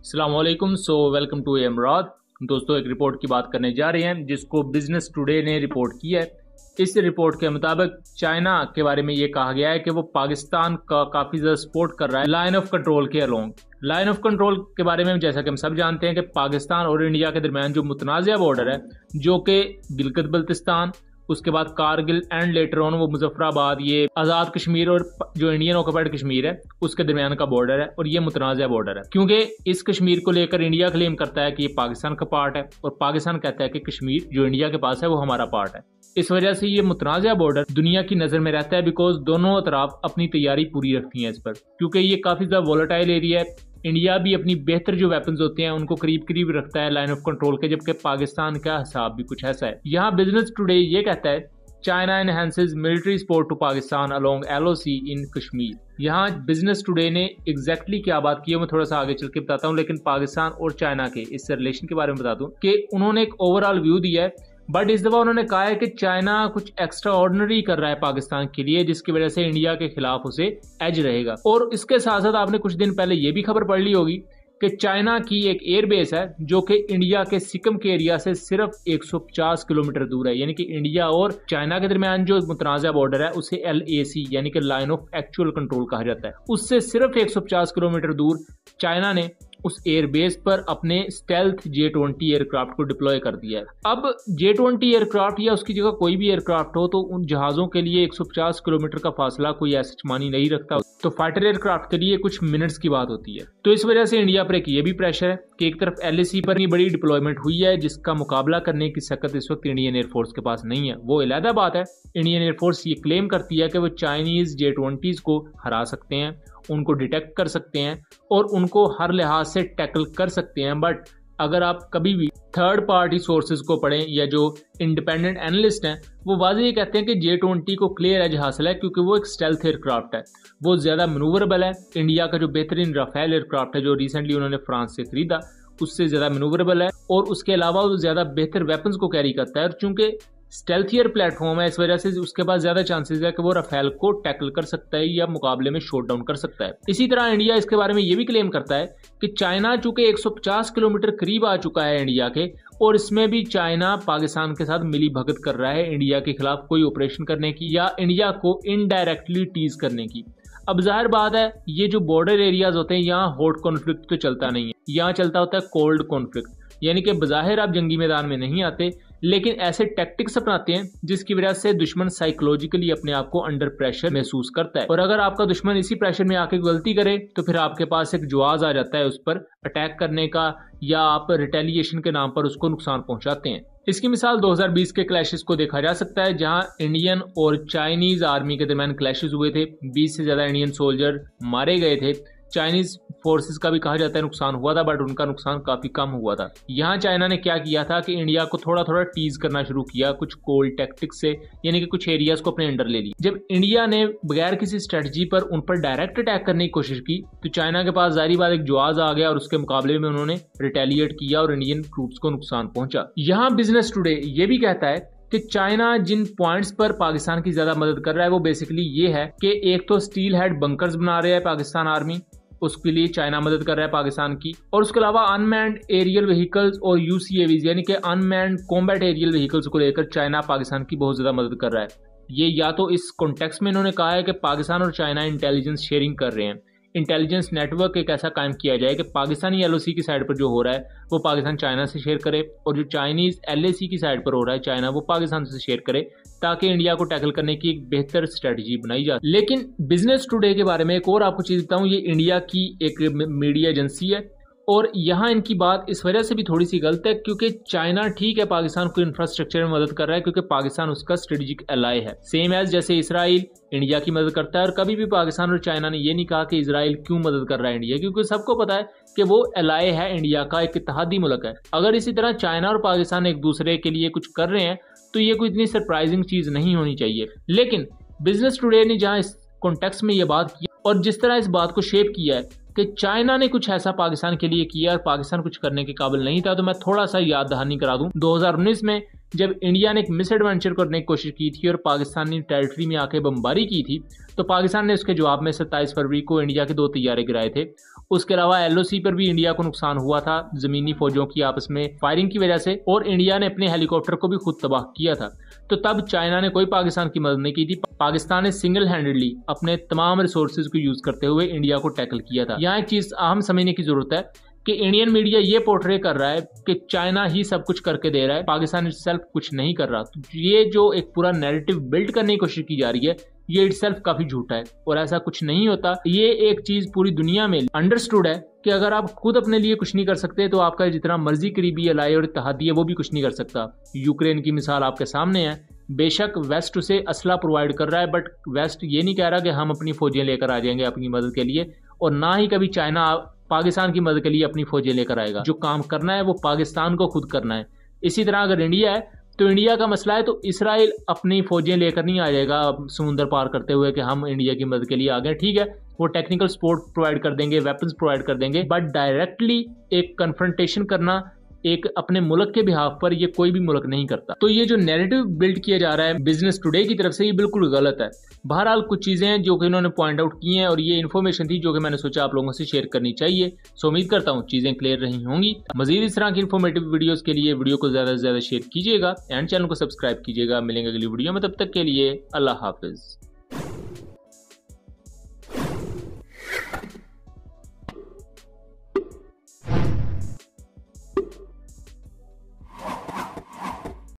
अस्सलामुअलैकुम। Welcome to एमराद। दोस्तों, एक रिपोर्ट की बात करने जा रहे हैं जिसको बिजनेस टुडे ने रिपोर्ट किया है। इस रिपोर्ट के मुताबिक चाइना के बारे में ये कहा गया है कि वो पाकिस्तान का काफ़ी ज़्यादा सपोर्ट कर रहा है लाइन ऑफ कंट्रोल के अलोंग। लाइन ऑफ कंट्रोल के बारे में जैसा कि हम सब जानते हैं कि पाकिस्तान और इंडिया के दरमियान जो मुतनाज़ा बॉर्डर है, जो कि गिलगित बल्तिस्तान, उसके बाद कारगिल एंड लेटर ऑन वो मुजफ्फराबाद, ये आज़ाद कश्मीर और जो इंडियन ऑक्युपाइड कश्मीर है उसके दरमियान का बॉर्डर है और ये मुतनाज़ा बॉर्डर है। क्योंकि इस कश्मीर को लेकर इंडिया क्लेम करता है कि ये पाकिस्तान का पार्ट है और पाकिस्तान कहता है कि कश्मीर जो इंडिया के पास है वो हमारा पार्ट है। इस वजह से ये मुतनाज़ा बॉर्डर दुनिया की नज़र में रहता है, बिकॉज दोनों तरफ अपनी तैयारी पूरी रखती हैं इस पर, क्योंकि ये काफ़ी ज़्यादा वोलेटाइल एरिया है। इंडिया भी अपनी बेहतर जो वेपन्स होते हैं उनको करीब करीब रखता है लाइन ऑफ कंट्रोल के, जबकि पाकिस्तान का हिसाब भी कुछ ऐसा है। यहाँ बिजनेस टुडे ये कहता है China enhances military support to Pakistan along LOC in Kashmir. यहाँ बिजनेस टुडे ने एग्जैक्टली क्या बात की है मैं थोड़ा सा आगे चल के बताता हूँ, लेकिन पाकिस्तान और चाइना के इस रिलेशन के बारे में बता दूं कि उन्होंने एक ओवरऑल व्यू दिया है, बट इस दफा उन्होंने कहा है कि चाइना कुछ एक्स्ट्रा ऑर्डिनरी कर रहा है पाकिस्तान के लिए, जिसकी वजह से इंडिया के खिलाफ उसे एज रहेगा। और इसके साथ साथ आपने कुछ दिन पहले ये भी खबर पढ़ ली होगी कि चाइना की एक एयरबेस है जो कि इंडिया के सिक्किम के एरिया से सिर्फ 150 किलोमीटर दूर है। यानी कि इंडिया और चाइना के दरमियान जो मुतनाज़ा बॉर्डर है उसे LAC यानी कि लाइन ऑफ एक्चुअल कंट्रोल कहा जाता है। उससे सिर्फ 150 किलोमीटर दूर चाइना ने उस एयरबेस पर अपने स्टेल्थ J-20 एयरक्राफ्ट को डिप्लॉय कर दिया है। अब J-20 एयरक्राफ्ट या उसकी जगह कोई भी एयरक्राफ्ट हो तो उन जहाज़ों के लिए 150 किलोमीटर का फासला कोई ऐसा मानी नहीं रखता, तो फाइटर एयरक्राफ्ट के लिए कुछ मिनट्स की बात होती है। तो इस वजह से इंडिया पर एक ये भी प्रेशर है कि एक तरफ LAC पर बड़ी डिप्लॉयमेंट हुई है जिसका मुकाबला करने की सकत इस वक्त इंडियन एयरफोर्स के पास नहीं है। वो अलहदा बात है, इंडियन एयरफोर्स ये क्लेम करती है कि वो चाइनीज J-20s को हरा सकते हैं, उनको डिटेक्ट कर सकते हैं और उनको हर लिहाज से टैकल कर सकते हैं। बट अगर आप कभी भी थर्ड पार्टी सोर्सेज को पढ़ें या जो इंडिपेंडेंट एनालिस्ट हैं वो वाज़ेह कहते हैं कि J-20 को क्लियर एज हासिल है क्योंकि वो एक स्टेल्थ एयरक्राफ्ट है, वो ज़्यादा मनूवरेबल है। इंडिया का जो बेहतरीन राफेल एयरक्राफ्ट है जो रिसेंटली उन्होंने फ्रांस से खरीदा उससे ज़्यादा मनूवरेबल है और उसके अलावा वो ज़्यादा बेहतर वेपन्स को कैरी करता है। और चूंकि स्टेल्थियर प्लेटफॉर्म है इस वजह से उसके पास ज्यादा चांसेस है कि वो राफेल को टैकल कर सकता है या मुकाबले में शॉट डाउन कर सकता है। इसी तरह इंडिया इसके बारे में ये भी क्लेम करता है कि चाइना चूंकि 150 किलोमीटर करीब आ चुका है इंडिया के, और इसमें भी चाइना पाकिस्तान के साथ मिली भगत कर रहा है इंडिया के खिलाफ कोई ऑपरेशन करने की या इंडिया को इनडायरेक्टली टीज करने की। अब जाहिर बात है ये जो बॉर्डर एरियाज होते हैं यहाँ हॉट कॉन्फ्लिक्ट तो चलता नहीं है, यहाँ चलता होता है कोल्ड कॉन्फ्लिक्ट, यानी कि बज़ाहिर आप जंगी मैदान में नहीं आते लेकिन ऐसे टैक्टिक्स अपनाते हैं जिसकी वजह से दुश्मन साइकोलॉजिकली अपने आप को अंडर प्रेशर महसूस करता है। और अगर आपका दुश्मन इसी प्रेशर में आके गलती करे तो फिर आपके पास एक जवाज आ जाता है उस पर अटैक करने का, या आप रिटेलिएशन के नाम पर उसको नुकसान पहुंचाते हैं। इसकी मिसाल 2020 के क्लैशेस को देखा जा सकता है जहां इंडियन और चाइनीज आर्मी के दरमियान क्लैशेस हुए थे, 20 से ज्यादा इंडियन सोल्जर मारे गए थे। चाइनीज फोर्सेस का भी कहा जाता है नुकसान हुआ था, बट उनका नुकसान काफी कम हुआ था। यहाँ चाइना ने क्या किया था कि इंडिया को थोड़ा थोड़ा टीज करना शुरू किया कुछ कोल्ड टैक्टिक्स से, यानी कि कुछ एरियाज को अपने अंडर ले लिया। जब इंडिया ने बगैर किसी स्ट्रेटजी पर उन पर डायरेक्ट अटैक करने की कोशिश की तो चाइना के पास जारी बात एक जवाब आ गया और उसके मुकाबले में उन्होंने रिटेलिएट किया और इंडियन ट्रूप्स को नुकसान पहुंचा। यहाँ बिजनेस टुडे ये भी कहता है कि चाइना जिन पॉइंट्स पर पाकिस्तान की ज्यादा मदद कर रहा है वो बेसिकली ये है कि एक तो स्टील हेड बंकर्स बना रहे हैं पाकिस्तान आर्मी, उसके लिए चाइना मदद कर रहा है पाकिस्तान की, और उसके अलावा अनमैन्ड एरियल व्हीकल्स और UCAVs यानी कि अनमैन्ड कॉम्बैट एरियल व्हीकल्स को लेकर चाइना पाकिस्तान की बहुत ज्यादा मदद कर रहा है। ये या तो इस कॉन्टेक्स्ट में इन्होंने कहा है कि पाकिस्तान और चाइना इंटेलिजेंस शेयरिंग कर रहे हैं, इंटेलिजेंस नेटवर्क एक ऐसा कायम किया जाए कि पाकिस्तानी LOC की साइड पर जो हो रहा है वो पाकिस्तान चाइना से शेयर करे और जो चाइनीज LAC की साइड पर हो रहा है चाइना वो पाकिस्तान से शेयर करे, ताकि इंडिया को टैकल करने की एक बेहतर स्ट्रेटजी बनाई जाए। लेकिन बिजनेस टुडे के बारे में एक और आपको चीज बताऊं, ये इंडिया की एक मीडिया एजेंसी है और यहाँ इनकी बात इस वजह से भी थोड़ी सी गलत है क्योंकि चाइना ठीक है पाकिस्तान को इंफ्रास्ट्रक्चर में मदद कर रहा है क्योंकि पाकिस्तान उसका स्ट्रेटेजिक एलाय है, सेम एज जैसे इसराइल इंडिया की मदद करता है। और कभी भी पाकिस्तान और चाइना ने ये नहीं कहा कि इसराइल क्यों मदद कर रहा है इंडिया, क्योंकि सबको पता है कि वो एलाय है इंडिया का, एक इत्तेहादी मुल्क है। अगर इसी तरह चाइना और पाकिस्तान एक दूसरे के लिए कुछ कर रहे हैं तो ये कोई इतनी सरप्राइजिंग चीज नहीं होनी चाहिए। लेकिन बिजनेस टुडे ने जहाँ इस कॉन्टेक्स्ट में ये बात की और जिस तरह इस बात को शेप किया है कि चाइना ने कुछ ऐसा पाकिस्तान के लिए किया और पाकिस्तान कुछ करने के काबिल नहीं था, तो मैं थोड़ा सा याद दहानी करा दूं। 2019 में जब इंडिया ने एक मिस एडवेंचर करने की कोशिश की थी और पाकिस्तानी टेरिटरी में आके बमबारी की थी, तो पाकिस्तान ने उसके जवाब में 27 फरवरी को इंडिया के 2 तैयारे गिराए थे। उसके अलावा LOC पर भी इंडिया को नुकसान हुआ था जमीनी फौजों की आपस में फायरिंग की वजह से, और इंडिया ने अपने हेलीकॉप्टर को भी खुद तबाह किया था। तो तब चाइना ने कोई पाकिस्तान की मदद नहीं की थी। पाकिस्तान ने सिंगल हैंडेडली अपने तमाम रिसोर्सेज को यूज करते हुए इंडिया को टैकल किया था। यहाँ एक चीज अहम समझने की जरूरत है कि इंडियन मीडिया ये पोर्ट्रे कर रहा है कि चाइना ही सब कुछ करके दे रहा है, पाकिस्तान इटसेल्फ कुछ नहीं कर रहा। तो ये जो एक पूरा नैरेटिव बिल्ड करने की कोशिश की जा रही है, ये इटसेल्फ काफी झूठा है और ऐसा कुछ नहीं होता। ये एक चीज पूरी दुनिया में अंडरस्टूड है कि अगर आप खुद अपने लिए कुछ नहीं कर सकते तो आपका जितना मर्जी करीबी अलाई और इत्तेहादी है वो भी कुछ नहीं कर सकता। यूक्रेन की मिसाल आपके सामने है। बेशक वेस्ट उसे असला प्रोवाइड कर रहा है, बट वेस्ट ये नहीं कह रहा कि हम अपनी फौजें लेकर आ जाएंगे अपनी मदद के लिए, और ना ही कभी चाइना पाकिस्तान की मदद के लिए अपनी फौजें लेकर आएगा। जो काम करना है वो पाकिस्तान को खुद करना है। इसी तरह अगर इंडिया है तो इंडिया का मसला है तो इसराइल अपनी फौजें लेकर नहीं आ जाएगा समुद्र पार करते हुए कि हम इंडिया की मदद के लिए आ गए। ठीक है, वो टेक्निकल सपोर्ट प्रोवाइड कर देंगे, वेपन्स प्रोवाइड कर देंगे, बट डायरेक्टली एक कन्फ्रंटेशन करना एक अपने मुल्क के बिहाफ पर ये कोई भी मुल्क नहीं करता। तो ये जो नैरेटिव बिल्ड किया जा रहा है बिजनेस टुडे की तरफ से, ये बिल्कुल गलत है। बहरहाल कुछ चीजें हैं जो कि इन्होंने पॉइंट आउट की हैं और ये इन्फॉर्मेशन थी जो कि मैंने सोचा आप लोगों से शेयर करनी चाहिए। सो उम्मीद करता हूँ चीजें क्लियर रही होंगी। मजीद इस तरह की इन्फॉर्मेटिव वीडियोस के लिए वीडियो को ज्यादा से ज्यादा शेयर कीजिएगा एंड चैनल को सब्सक्राइब कीजिएगा। मिलेंगे अगली वीडियो में, तब तक के लिए अल्लाह हाफिज।